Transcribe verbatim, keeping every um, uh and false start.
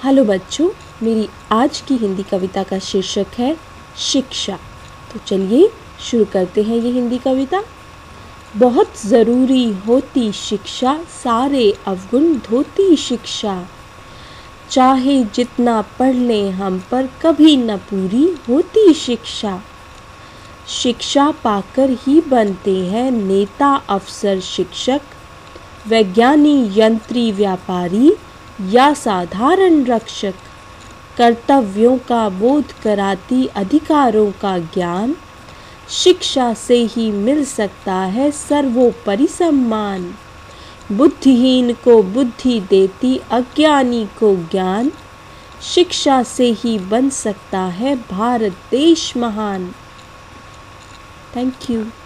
Hello बच्चों, मेरी आज की हिंदी कविता का शीर्षक है शिक्षा। तो चलिए शुरू करते हैं ये हिंदी कविता। बहुत ज़रूरी होती शिक्षा, सारे अवगुण धोती शिक्षा। चाहे जितना पढ़ लें हम, पर कभी न पूरी होती शिक्षा। शिक्षा पाकर ही बनते हैं नेता, अफसर, शिक्षक, वैज्ञानी, यंत्री, व्यापारी या साधारण रक्षक। कर्तव्यों का बोध कराती अधिकारों का ज्ञान, शिक्षा से ही मिल सकता है सर्वोपरि सम्मान। बुद्धिहीन को बुद्धि देती, अज्ञानी को ज्ञान, शिक्षा से ही बन सकता है भारत देश महान। Thank you.